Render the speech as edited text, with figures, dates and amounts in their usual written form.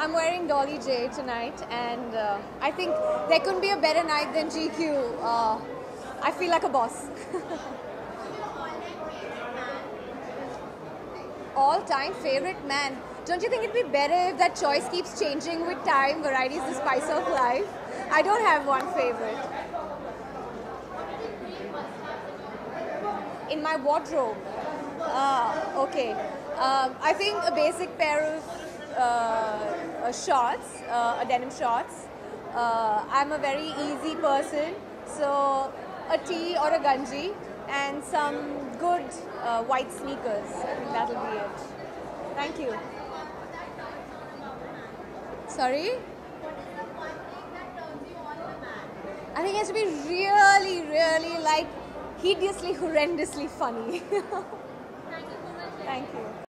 I'm wearing Dolly J tonight, and I think there couldn't be a better night than GQ. I feel like a boss. All-time favorite man. Don't you think it'd be better if that choice keeps changing with time? Variety's the spice of life. I don't have one favorite. In my wardrobe. Okay. I think a basic pair of shorts, a denim shorts. I'm a very easy person, so a tee or a ganji and some good white sneakers. I think that'll be it. Thank you. Sorry? I think it has to be really, really like hideously, horrendously funny. Thank you so much. Thank you.